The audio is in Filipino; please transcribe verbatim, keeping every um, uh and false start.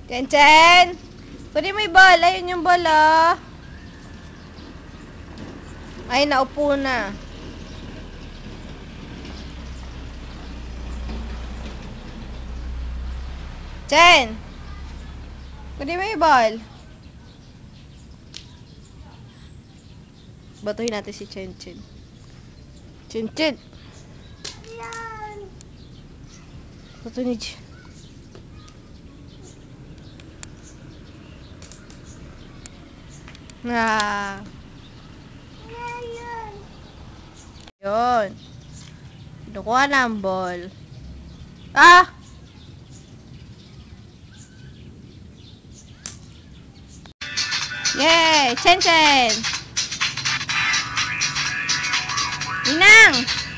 Chen Chen! Kunin mo yung ball. Ayun yung ball, oh. Ay, naupo na. Chen! Kunin mo yung ball. Batuhin natin si Chen Chen. Chen Chen! Bato ni Chen. Ah. Yun. Kinukuha na ang ball. Ah! Yay! Chen Chen! Ninang!